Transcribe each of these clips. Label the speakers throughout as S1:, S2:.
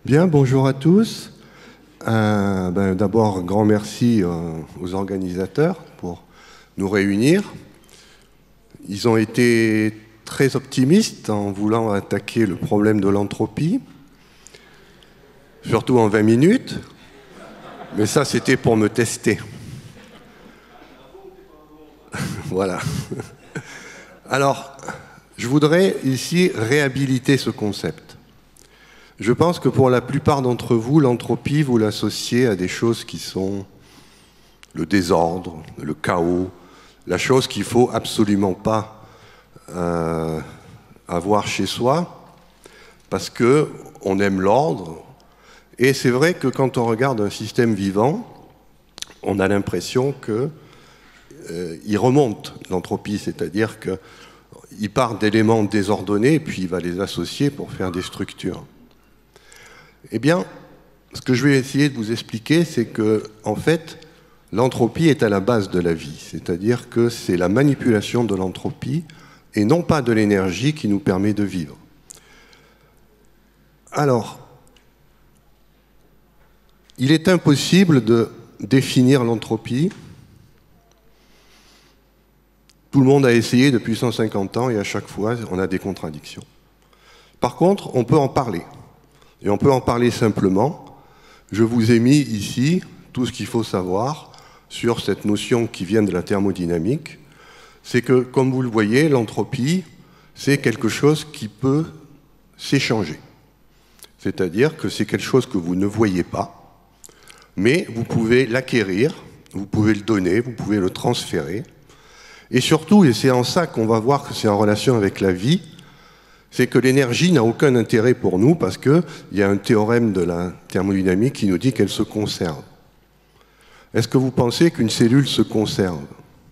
S1: Bien, bonjour à tous. D'abord, un grand merci aux organisateurs pour nous réunir. Ils ont été très optimistes en voulant attaquer le problème de l'entropie, surtout en 20 minutes, mais ça, c'était pour me tester. Voilà. Alors, je voudrais ici réhabiliter ce concept. Je pense que pour la plupart d'entre vous, l'entropie, vous l'associez à des choses qui sont le désordre, le chaos, la chose qu'il ne faut absolument pas avoir chez soi, parce qu'on aime l'ordre. Et c'est vrai que quand on regarde un système vivant, on a l'impression qu'il remonte l'entropie, c'est-à-dire qu'il part d'éléments désordonnés et puis il va les associer pour faire des structures. Eh bien, ce que je vais essayer de vous expliquer, c'est que, en fait, l'entropie est à la base de la vie. C'est-à-dire que c'est la manipulation de l'entropie et non pas de l'énergie qui nous permet de vivre. Alors, il est impossible de définir l'entropie. Tout le monde a essayé depuis 150 ans et à chaque fois, on a des contradictions. Par contre, on peut en parler. Et on peut en parler simplement. Je vous ai mis ici tout ce qu'il faut savoir sur cette notion qui vient de la thermodynamique. C'est que, comme vous le voyez, l'entropie, c'est quelque chose qui peut s'échanger. C'est-à-dire que c'est quelque chose que vous ne voyez pas, mais vous pouvez l'acquérir, vous pouvez le donner, vous pouvez le transférer. Et surtout, et c'est en ça qu'on va voir que c'est en relation avec la vie, c'est que l'énergie n'a aucun intérêt pour nous parce qu'il y a un théorème de la thermodynamique qui nous dit qu'elle se conserve. Est-ce que vous pensez qu'une cellule se conserve?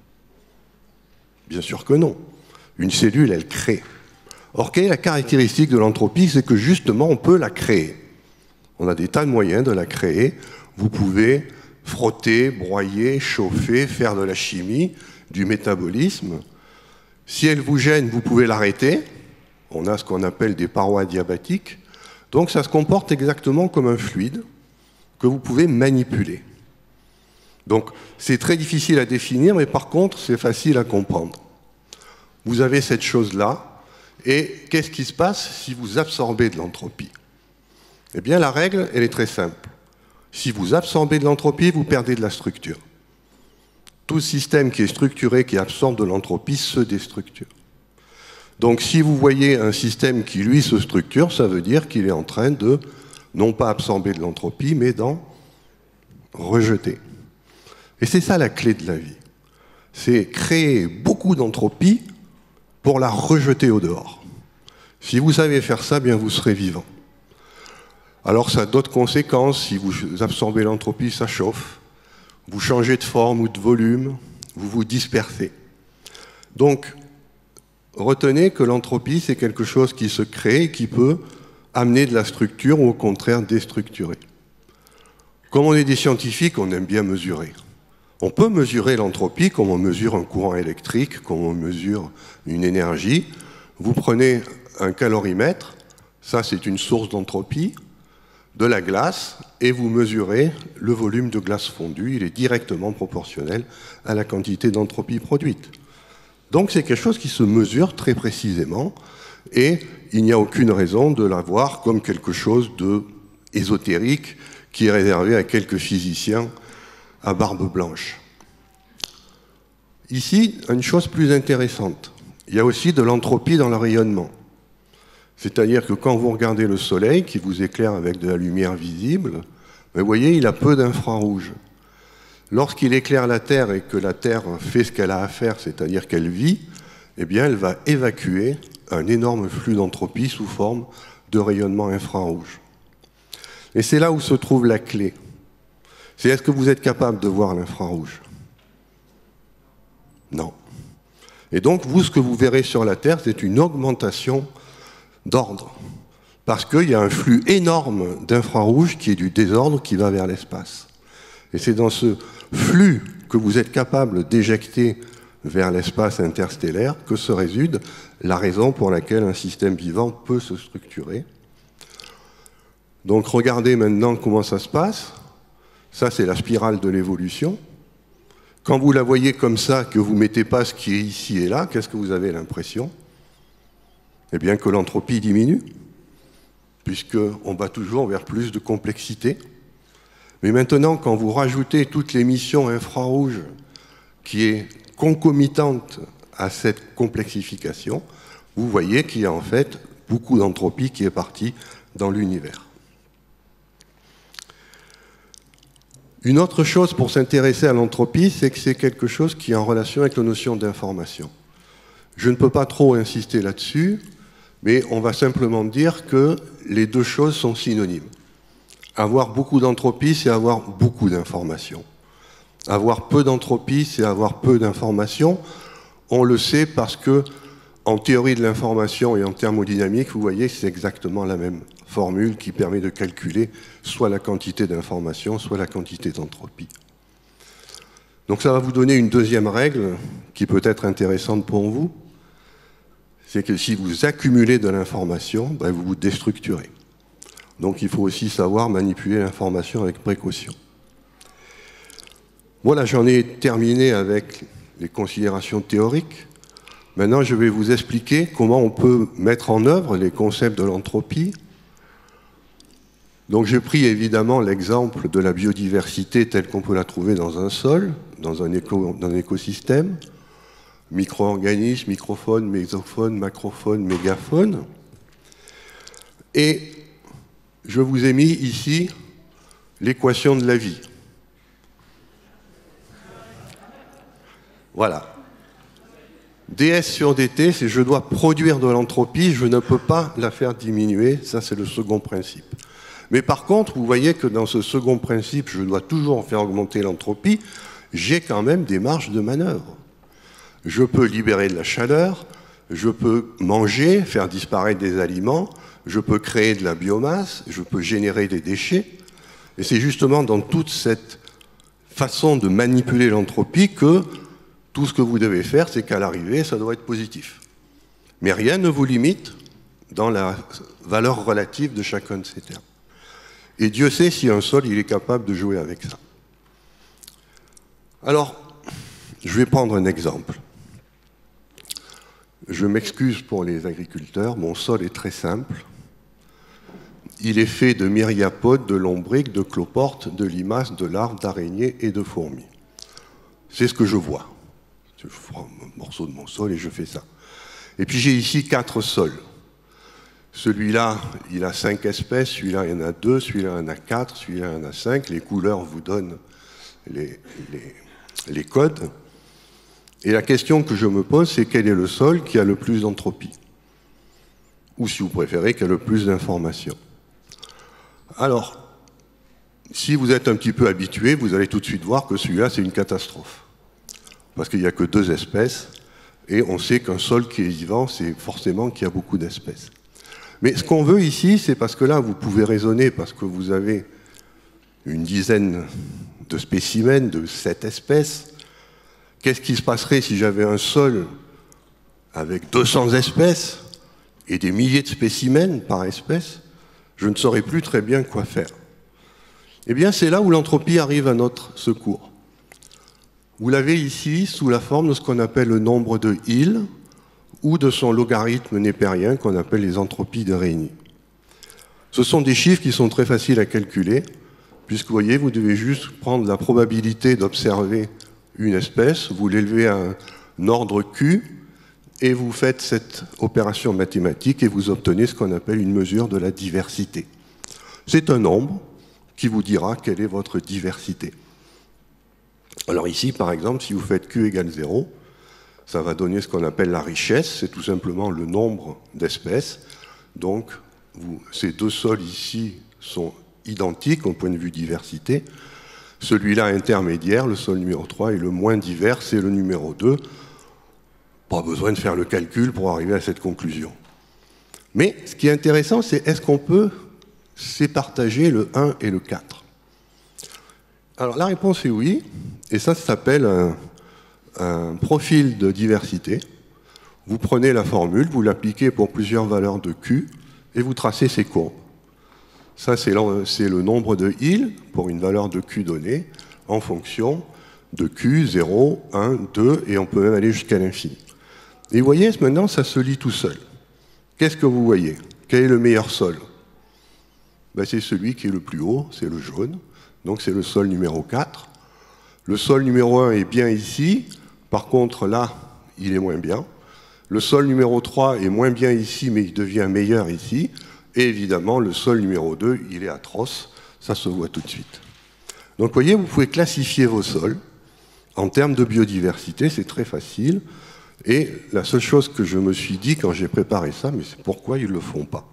S1: Bien sûr que non. Une cellule, elle crée. Or, quelle est la caractéristique de l'entropie? C'est que justement, on peut la créer. On a des tas de moyens de la créer. Vous pouvez frotter, broyer, chauffer, faire de la chimie, du métabolisme. Si elle vous gêne, vous pouvez l'arrêter. On a ce qu'on appelle des parois adiabatiques. Donc ça se comporte exactement comme un fluide que vous pouvez manipuler. Donc c'est très difficile à définir, mais par contre c'est facile à comprendre. Vous avez cette chose-là, et qu'est-ce qui se passe si vous absorbez de l'entropie? Eh bien la règle, elle est très simple. Si vous absorbez de l'entropie, vous perdez de la structure. Tout système qui est structuré, qui absorbe de l'entropie, se déstructure. Donc si vous voyez un système qui, lui, se structure, ça veut dire qu'il est en train de, non pas absorber de l'entropie, mais d'en rejeter. Et c'est ça la clé de la vie. C'est créer beaucoup d'entropie pour la rejeter au dehors. Si vous savez faire ça, bien vous serez vivant. Alors ça a d'autres conséquences. Si vous absorbez l'entropie, ça chauffe. Vous changez de forme ou de volume, vous vous dispersez. Donc, retenez que l'entropie, c'est quelque chose qui se crée et qui peut amener de la structure ou au contraire déstructurer. Comme on est des scientifiques, on aime bien mesurer. On peut mesurer l'entropie comme on mesure un courant électrique, comme on mesure une énergie. Vous prenez un calorimètre, ça c'est une source d'entropie, de la glace, et vous mesurez le volume de glace fondue. Il est directement proportionnel à la quantité d'entropie produite. Donc c'est quelque chose qui se mesure très précisément et il n'y a aucune raison de la voir comme quelque chose d'ésotérique qui est réservé à quelques physiciens à barbe blanche. Ici, une chose plus intéressante, il y a aussi de l'entropie dans le rayonnement. C'est-à-dire que quand vous regardez le soleil qui vous éclaire avec de la lumière visible, vous voyez, il a peu d'infrarouge. Lorsqu'il éclaire la Terre et que la Terre fait ce qu'elle a à faire, c'est-à-dire qu'elle vit, eh bien, elle va évacuer un énorme flux d'entropie sous forme de rayonnement infrarouge. Et c'est là où se trouve la clé. C'est est-ce que vous êtes capable de voir l'infrarouge? Non. Et donc, vous, ce que vous verrez sur la Terre, c'est une augmentation d'ordre. Parce qu'il y a un flux énorme d'infrarouge qui est du désordre qui va vers l'espace. Et c'est dans ce flux que vous êtes capable d'éjecter vers l'espace interstellaire que se résume la raison pour laquelle un système vivant peut se structurer. Donc regardez maintenant comment ça se passe. Ça, c'est la spirale de l'évolution. Quand vous la voyez comme ça, que vous ne mettez pas ce qui est ici et là, qu'est-ce que vous avez l'impression? Eh bien que l'entropie diminue, puisqu'on va toujours vers plus de complexité. Mais maintenant, quand vous rajoutez toute l'émission infrarouge qui est concomitante à cette complexification, vous voyez qu'il y a en fait beaucoup d'entropie qui est partie dans l'univers. Une autre chose pour s'intéresser à l'entropie, c'est que c'est quelque chose qui est en relation avec la notion d'information. Je ne peux pas trop insister là-dessus, mais on va simplement dire que les deux choses sont synonymes. Avoir beaucoup d'entropie, c'est avoir beaucoup d'informations. Avoir peu d'entropie, c'est avoir peu d'informations. On le sait parce que, en théorie de l'information et en thermodynamique, vous voyez, c'est exactement la même formule qui permet de calculer soit la quantité d'information, soit la quantité d'entropie. Donc ça va vous donner une deuxième règle qui peut être intéressante pour vous, c'est que si vous accumulez de l'information, ben vous vous déstructurez. Donc il faut aussi savoir manipuler l'information avec précaution. Voilà, j'en ai terminé avec les considérations théoriques. Maintenant, je vais vous expliquer comment on peut mettre en œuvre les concepts de l'entropie. Donc j'ai pris évidemment l'exemple de la biodiversité telle qu'on peut la trouver dans un sol, dans un écosystème, micro-organismes, microphones, mésophones, macrophones, mégaphones. Et je vous ai mis ici l'équation de la vie. Voilà. ds sur dt, c'est je dois produire de l'entropie, je ne peux pas la faire diminuer, ça c'est le second principe. Mais par contre, vous voyez que dans ce second principe, je dois toujours faire augmenter l'entropie, j'ai quand même des marges de manœuvre. Je peux libérer de la chaleur, je peux manger, faire disparaître des aliments, je peux créer de la biomasse, je peux générer des déchets. Et c'est justement dans toute cette façon de manipuler l'entropie que tout ce que vous devez faire, c'est qu'à l'arrivée, ça doit être positif. Mais rien ne vous limite dans la valeur relative de chacun de ces termes. Et Dieu sait si un sol, il est capable de jouer avec ça. Alors, je vais prendre un exemple. Je m'excuse pour les agriculteurs, mon sol est très simple. Il est fait de myriapodes, de lombriques, de cloportes, de limaces, de larves, d'araignées et de fourmis. C'est ce que je vois. Je prends un morceau de mon sol et je fais ça. Et puis j'ai ici 4 sols. Celui-là, il a 5 espèces, celui-là, il y en a 2, celui-là, il y en a 4, celui-là, il y en a 5. Les couleurs vous donnent les codes. Et la question que je me pose, c'est quel est le sol qui a le plus d'entropie? Ou si vous préférez, qui a le plus d'informations. Alors, si vous êtes un petit peu habitué, vous allez tout de suite voir que celui-là, c'est une catastrophe. Parce qu'il n'y a que 2 espèces, et on sait qu'un sol qui est vivant, c'est forcément qu'il y a beaucoup d'espèces. Mais ce qu'on veut ici, c'est parce que là, vous pouvez raisonner, parce que vous avez une dizaine de spécimens, de 7 espèces. Qu'est-ce qui se passerait si j'avais un sol avec 200 espèces et des milliers de spécimens par espèce? Je ne saurais plus très bien quoi faire. Eh bien, c'est là où l'entropie arrive à notre secours. Vous l'avez ici sous la forme de ce qu'on appelle le nombre de Hill ou de son logarithme népérien qu'on appelle les entropies de Rényi. Ce sont des chiffres qui sont très faciles à calculer, puisque vous voyez, vous devez juste prendre la probabilité d'observer une espèce, vous l'élevez à un ordre Q, et vous faites cette opération mathématique et vous obtenez ce qu'on appelle une mesure de la diversité. C'est un nombre qui vous dira quelle est votre diversité. Alors ici, par exemple, si vous faites Q égale 0, ça va donner ce qu'on appelle la richesse, c'est tout simplement le nombre d'espèces. Donc, ces 2 sols ici sont identiques au point de vue diversité. Celui-là intermédiaire, le sol numéro 3, est le moins divers, c'est le numéro 2. Pas besoin de faire le calcul pour arriver à cette conclusion. Mais ce qui est intéressant, c'est est-ce qu'on peut sépartager le 1 et le 4? Alors la réponse est oui, et ça s'appelle un profil de diversité. Vous prenez la formule, vous l'appliquez pour plusieurs valeurs de Q, et vous tracez ces courbes. Ça, c'est le nombre de Hill pour une valeur de Q donnée en fonction de Q, 0, 1, 2, et on peut même aller jusqu'à l'infini. Et vous voyez, maintenant, ça se lit tout seul. Qu'est-ce que vous voyez? Quel est le meilleur sol? Ben, c'est celui qui est le plus haut, c'est le jaune. Donc c'est le sol numéro 4. Le sol numéro 1 est bien ici. Par contre, là, il est moins bien. Le sol numéro 3 est moins bien ici, mais il devient meilleur ici. Et évidemment, le sol numéro 2, il est atroce. Ça se voit tout de suite. Donc vous voyez, vous pouvez classifier vos sols. En termes de biodiversité, c'est très facile. Et la seule chose que je me suis dit quand j'ai préparé ça, mais c'est pourquoi ils ne le font pas.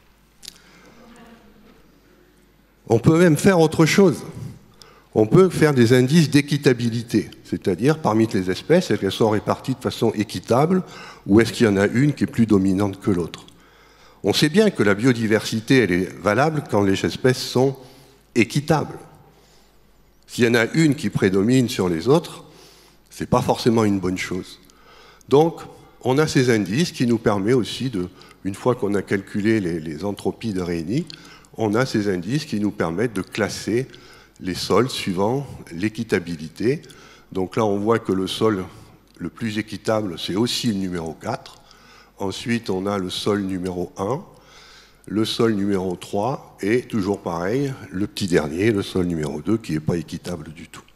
S1: On peut même faire autre chose. On peut faire des indices d'équitabilité, c'est-à-dire parmi les espèces, est-ce qu'elles sont réparties de façon équitable ou est-ce qu'il y en a une qui est plus dominante que l'autre? On sait bien que la biodiversité, elle est valable quand les espèces sont équitables. S'il y en a une qui prédomine sur les autres, ce n'est pas forcément une bonne chose. Donc, on a ces indices qui nous permettent aussi de, une fois qu'on a calculé les entropies de Rényi, on a ces indices qui nous permettent de classer les sols suivant l'équitabilité. Donc là, on voit que le sol le plus équitable, c'est aussi le numéro 4. Ensuite, on a le sol numéro 1, le sol numéro 3, et toujours pareil, le petit dernier, le sol numéro 2, qui n'est pas équitable du tout.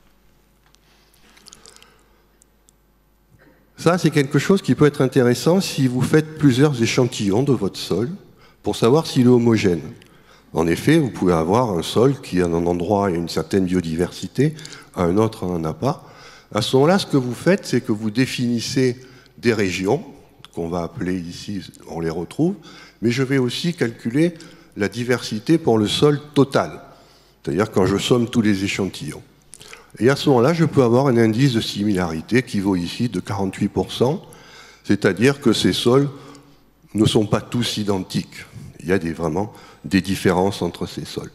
S1: Ça, c'est quelque chose qui peut être intéressant si vous faites plusieurs échantillons de votre sol pour savoir s'il est homogène. En effet, vous pouvez avoir un sol qui, à un endroit, a une certaine biodiversité, à un autre, on n'en a pas. À ce moment-là, ce que vous faites, c'est que vous définissez des régions, qu'on va appeler ici, on les retrouve, mais je vais aussi calculer la diversité pour le sol total, c'est-à-dire quand je somme tous les échantillons. Et à ce moment-là, je peux avoir un indice de similarité qui vaut ici de 48%, c'est-à-dire que ces sols ne sont pas tous identiques. Il y a vraiment des différences entre ces sols.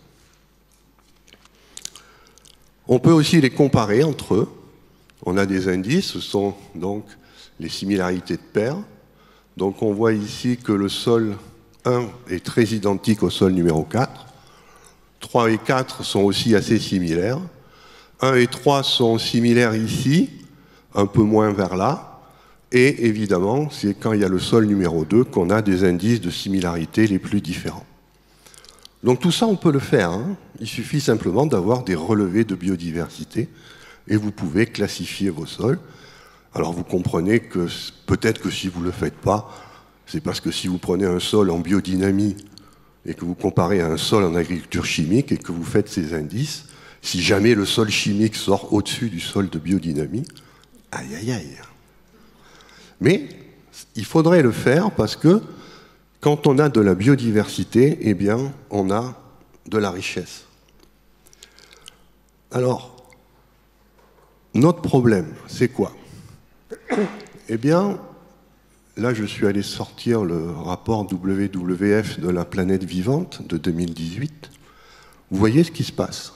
S1: On peut aussi les comparer entre eux. On a des indices, ce sont donc les similarités de paires. Donc on voit ici que le sol 1 est très identique au sol numéro 4. 3 et 4 sont aussi assez similaires. 1 et 3 sont similaires ici, un peu moins vers là. Et évidemment, c'est quand il y a le sol numéro 2 qu'on a des indices de similarité les plus différents. Donc tout ça, on peut le faire. Hein. Il suffit simplement d'avoir des relevés de biodiversité et vous pouvez classifier vos sols. Alors vous comprenez que peut-être que si vous ne le faites pas, c'est parce que si vous prenez un sol en biodynamie et que vous comparez à un sol en agriculture chimique et que vous faites ces indices, si jamais le sol chimique sort au-dessus du sol de biodynamie, aïe aïe aïe. Mais il faudrait le faire parce que quand on a de la biodiversité, eh bien, on a de la richesse. Alors, notre problème, c'est quoi? Eh bien, là, je suis allé sortir le rapport WWF de la planète vivante de 2018. Vous voyez ce qui se passe?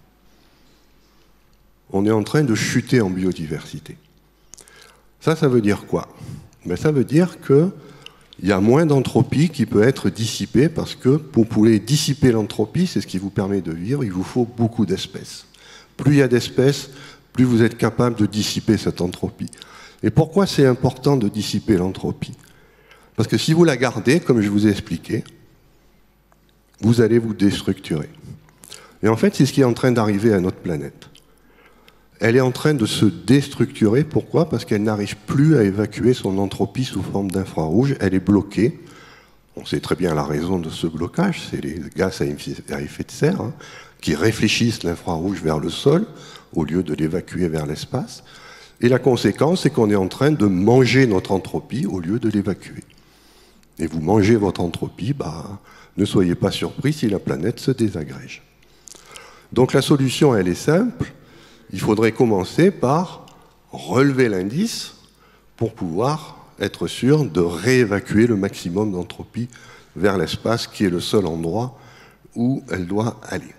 S1: On est en train de chuter en biodiversité. Ça veut dire quoi? Ben, ça veut dire qu'il y a moins d'entropie qui peut être dissipée parce que pour pouvoir dissiper l'entropie, c'est ce qui vous permet de vivre, il vous faut beaucoup d'espèces. Plus il y a d'espèces, plus vous êtes capable de dissiper cette entropie. Et pourquoi c'est important de dissiper l'entropie? Parce que si vous la gardez, comme je vous ai expliqué, vous allez vous déstructurer. Et en fait, c'est ce qui est en train d'arriver à notre planète. Elle est en train de se déstructurer. Pourquoi? Parce qu'elle n'arrive plus à évacuer son entropie sous forme d'infrarouge. Elle est bloquée. On sait très bien la raison de ce blocage. C'est les gaz à effet de serre hein, qui réfléchissent l'infrarouge vers le sol au lieu de l'évacuer vers l'espace. Et la conséquence, c'est qu'on est en train de manger notre entropie au lieu de l'évacuer. Et vous mangez votre entropie, ne soyez pas surpris si la planète se désagrège. Donc la solution, elle est simple. Il faudrait commencer par relever l'indice pour pouvoir être sûr de réévacuer le maximum d'entropie vers l'espace qui est le seul endroit où elle doit aller.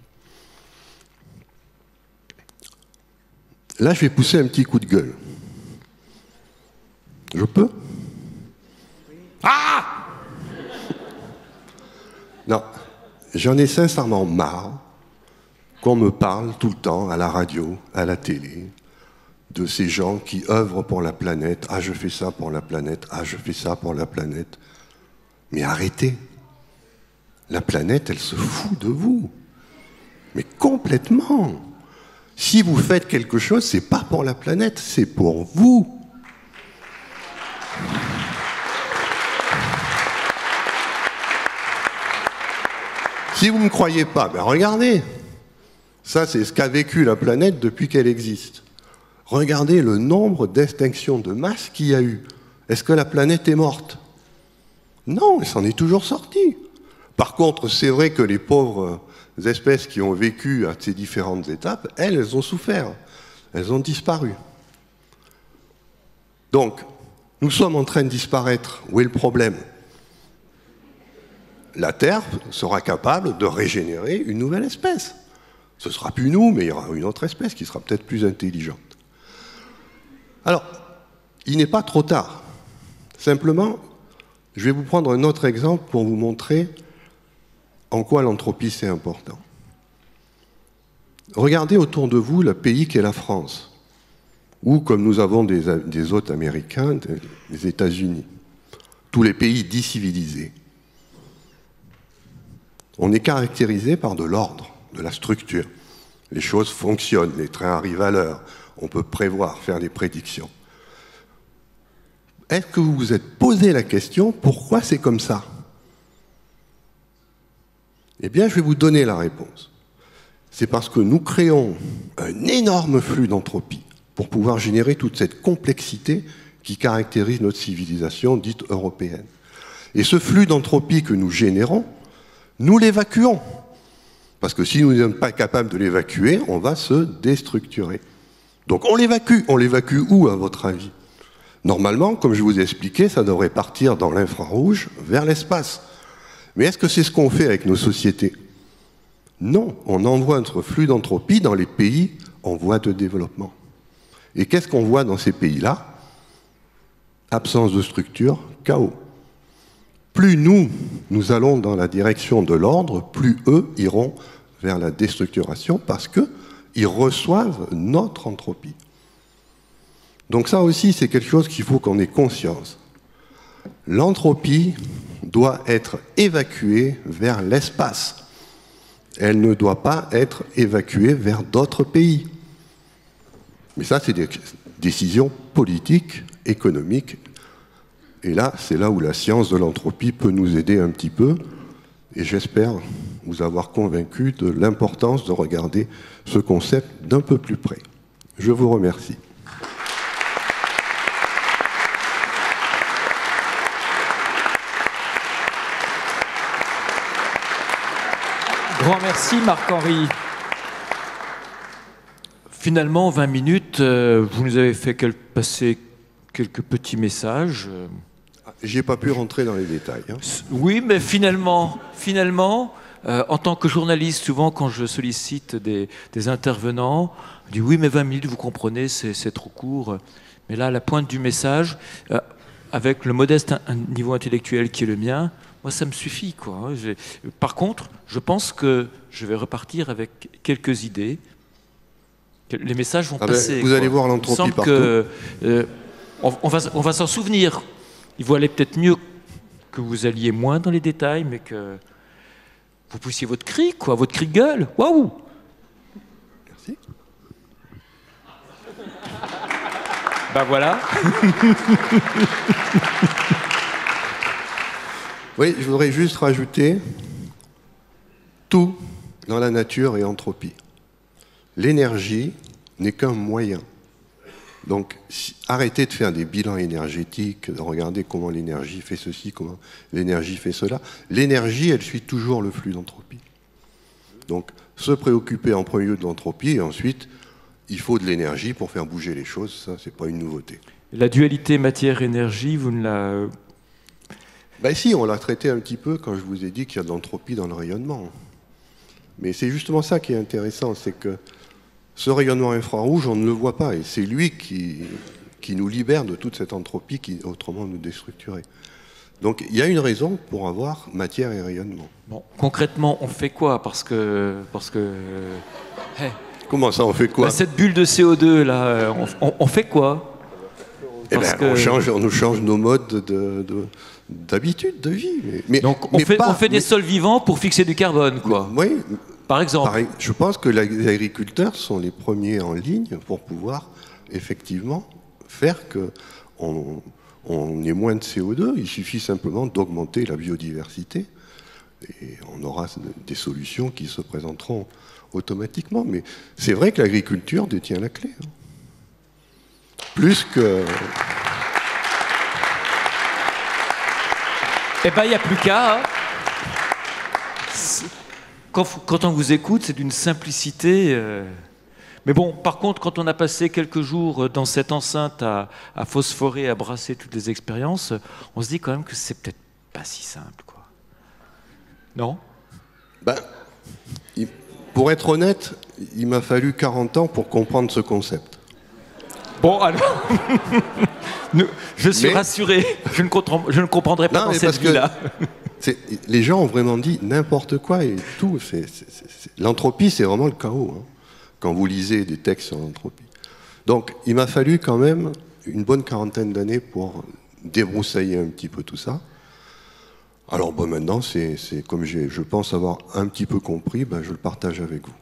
S1: Là, je vais pousser un petit coup de gueule. Je peux? Ah! Non. j'en ai sincèrement marre qu'on me parle tout le temps à la radio, à la télé, de ces gens qui œuvrent pour la planète. Ah, je fais ça pour la planète. Ah, je fais ça pour la planète. Mais arrêtez. La planète, elle se fout de vous. Mais complètement. Si vous faites quelque chose, c'est pas pour la planète, c'est pour vous. Si vous ne me croyez pas, ben regardez. Ça, c'est ce qu'a vécu la planète depuis qu'elle existe. Regardez le nombre d'extinctions de masse qu'il y a eu. Est-ce que la planète est morte? Non, elle s'en est toujours sortie. Par contre, c'est vrai que les pauvres espèces qui ont vécu à ces différentes étapes, elles ont souffert. Elles ont disparu. Donc, nous sommes en train de disparaître. Où est le problème? La Terre sera capable de régénérer une nouvelle espèce. Ce ne sera plus nous, mais il y aura une autre espèce qui sera peut-être plus intelligente. Alors, il n'est pas trop tard. Simplement, je vais vous prendre un autre exemple pour vous montrer en quoi l'entropie c'est important. Regardez autour de vous le pays qu'est la France, ou comme nous avons des hôtes américains, des États-Unis, tous les pays dits civilisés. On est caractérisé par de l'ordre, de la structure. Les choses fonctionnent, les trains arrivent à l'heure, on peut prévoir, faire des prédictions. Est-ce que vous vous êtes posé la question, pourquoi c'est comme ça? Eh bien, je vais vous donner la réponse. C'est parce que nous créons un énorme flux d'entropie pour pouvoir générer toute cette complexité qui caractérise notre civilisation dite européenne. Et ce flux d'entropie que nous générons, nous l'évacuons. Parce que si nous ne sommes pas capables de l'évacuer, on va se déstructurer. Donc on l'évacue. On l'évacue où, à votre avis? Normalement, comme je vous ai expliqué, ça devrait partir dans l'infrarouge vers l'espace. Mais est-ce que c'est ce qu'on fait avec nos sociétés? Non, on envoie notre flux d'entropie dans les pays en voie de développement. Et qu'est-ce qu'on voit dans ces pays-là? Absence de structure, chaos. Plus nous allons dans la direction de l'ordre, plus eux iront vers la déstructuration parce qu'ils reçoivent notre entropie. Donc ça aussi, c'est quelque chose qu'il faut qu'on ait conscience. L'entropie doit être évacuée vers l'espace. Elle ne doit pas être évacuée vers d'autres pays. Mais ça, c'est des décisions politiques, économiques. Et là, c'est là où la science de l'entropie peut nous aider un petit peu. Et j'espère vous avoir convaincu de l'importance de regarder ce concept d'un peu plus près. Je vous remercie.
S2: Grand merci Marc-Henri. Finalement, 20 minutes, vous nous avez fait passer quelques petits messages.
S1: J'ai pas pu rentrer dans les détails. Hein.
S2: Oui, mais finalement, en tant que journaliste, souvent quand je sollicite des intervenants, on dit oui, mais 20 minutes, vous comprenez, c'est trop court. Mais là, à la pointe du message, avec le modeste niveau intellectuel qui est le mien, moi, ça me suffit, quoi. Par contre, je pense que je vais repartir avec quelques idées. Les messages vont passer.
S1: Vous allez voir l'entropie partout.
S2: On va s'en souvenir. Il vaut aller peut-être mieux que vous alliez moins dans les détails, mais que vous poussiez votre cri, quoi, votre cri de gueule. Waouh!
S1: Merci.
S2: Ben voilà.
S1: Oui, je voudrais juste rajouter, tout dans la nature est entropie. L'énergie n'est qu'un moyen. Donc, arrêtez de faire des bilans énergétiques, de regarder comment l'énergie fait ceci, comment l'énergie fait cela. L'énergie, elle suit toujours le flux d'entropie. Donc, se préoccuper en premier lieu de l'entropie, et ensuite, il faut de l'énergie pour faire bouger les choses, ça, c'est pas une nouveauté.
S2: La dualité matière-énergie, vous ne la...
S1: Ben si, on l'a traité un petit peu quand je vous ai dit qu'il y a de l'entropie dans le rayonnement. Mais c'est justement ça qui est intéressant, c'est que ce rayonnement infrarouge, on ne le voit pas, et c'est lui qui nous libère de toute cette entropie qui autrement nous déstructurait. Donc il y a une raison pour avoir matière et rayonnement.
S2: Bon, concrètement, on fait quoi? Parce que hey,
S1: Comment ça, on fait quoi?
S2: cette bulle de CO2 là, on fait quoi?
S1: Eh ben, on nous change nos modes d'habitude, de vie.
S2: Donc on fait des sols vivants pour fixer du carbone, quoi.
S1: Oui.
S2: Par exemple.
S1: Je pense que les agriculteurs sont les premiers en ligne pour pouvoir effectivement faire qu'on ait moins de CO2. Il suffit simplement d'augmenter la biodiversité et on aura des solutions qui se présenteront automatiquement. Mais c'est vrai que l'agriculture détient la clé. Hein. Plus que...
S2: Eh ben, il n'y a plus qu'à. Hein. Quand on vous écoute, c'est d'une simplicité. Mais bon, par contre, quand on a passé quelques jours dans cette enceinte à phosphorer, à brasser toutes les expériences, on se dit quand même que c'est peut-être pas si simple, quoi. Non?
S1: Ben, pour être honnête, il m'a fallu 40 ans pour comprendre ce concept.
S2: Bon, alors, je suis rassuré, je ne comprendrai pas dans cette vie-là.
S1: Les gens ont vraiment dit n'importe quoi et tout. L'entropie, c'est vraiment le chaos, hein, quand vous lisez des textes sur l'entropie. Donc, il m'a fallu quand même une bonne quarantaine d'années pour débroussailler un petit peu tout ça. Alors, bon, maintenant, c'est comme je pense avoir un petit peu compris, ben, je le partage avec vous.